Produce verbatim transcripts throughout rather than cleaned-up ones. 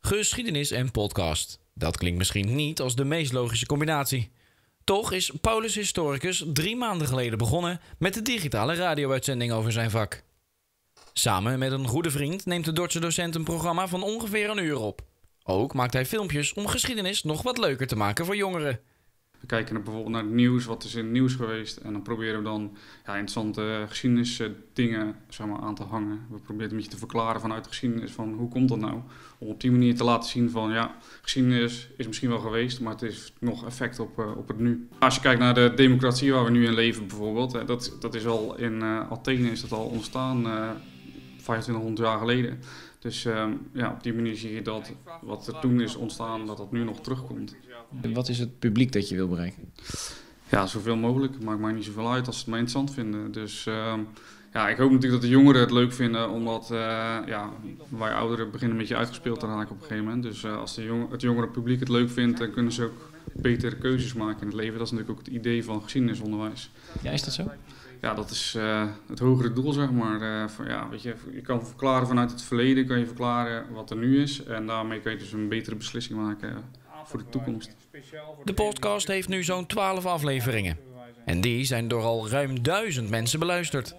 Geschiedenis en podcast. Dat klinkt misschien niet als de meest logische combinatie. Toch is Paulus Historicus drie maanden geleden begonnen met de digitale radio-uitzending over zijn vak. Samen met een goede vriend neemt de Dordtse docent een programma van ongeveer een uur op. Ook maakt hij filmpjes om geschiedenis nog wat leuker te maken voor jongeren. We kijken naar bijvoorbeeld naar het nieuws, wat is in het nieuws geweest. En dan proberen we dan ja, interessante geschiedenisdingen zeg maar, aan te hangen. We proberen een beetje te verklaren vanuit de geschiedenis van hoe komt dat nou. Om op die manier te laten zien van ja, geschiedenis is misschien wel geweest, maar het heeft nog effect op, uh, op het nu. Als je kijkt naar de democratie waar we nu in leven bijvoorbeeld. Hè, dat, dat is al in uh, Athene is dat al ontstaan, uh, vijfentwintighonderd jaar geleden. Dus um, ja, op die manier zie je dat wat er toen is ontstaan, dat dat nu nog terugkomt. En wat is het publiek dat je wil bereiken? Ja, zoveel mogelijk. Het maakt mij niet zoveel uit als ze het mij interessant vinden. Dus um, ja, ik hoop natuurlijk dat de jongeren het leuk vinden, omdat uh, ja, wij ouderen beginnen een beetje uitgespeeld te raken op een gegeven moment. Dus uh, als de jong, het jongere publiek het leuk vindt, dan kunnen ze ook betere keuzes maken in het leven. Dat is natuurlijk ook het idee van geschiedenisonderwijs. Ja, is dat zo? Ja, dat is uh, het hogere doel, zeg maar. Uh, voor, ja, weet je, je kan verklaren vanuit het verleden, kan je verklaren wat er nu is. En daarmee kan je dus een betere beslissing maken uh, voor de toekomst. De podcast heeft nu zo'n twaalf afleveringen. En die zijn door al ruim duizend mensen beluisterd.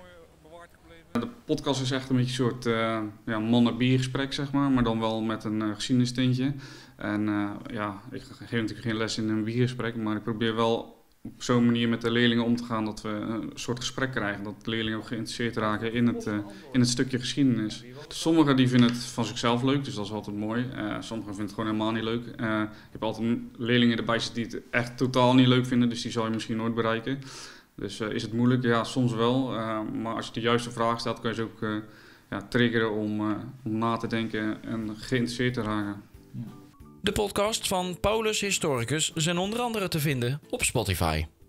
De podcast is echt een beetje een soort uh, ja, man-en-bier-gesprek, zeg maar. Maar dan wel met een uh, geschiedenistintje. En uh, ja, ik geef natuurlijk geen les in een biergesprek, maar ik probeer wel op zo'n manier met de leerlingen om te gaan dat we een soort gesprek krijgen. Dat de leerlingen ook geïnteresseerd raken in het, uh, in het stukje geschiedenis. Sommigen die vinden het van zichzelf leuk, dus dat is altijd mooi. Uh, sommigen vinden het gewoon helemaal niet leuk. Uh, je hebt altijd leerlingen erbij zitten die het echt totaal niet leuk vinden, dus die zal je misschien nooit bereiken. Dus uh, is het moeilijk? Ja, soms wel. Uh, maar als je de juiste vraag stelt, kan je ze ook uh, ja, triggeren om, uh, om na te denken en geïnteresseerd te raken. De podcasts van Paulus Historicus zijn onder andere te vinden op Spotify.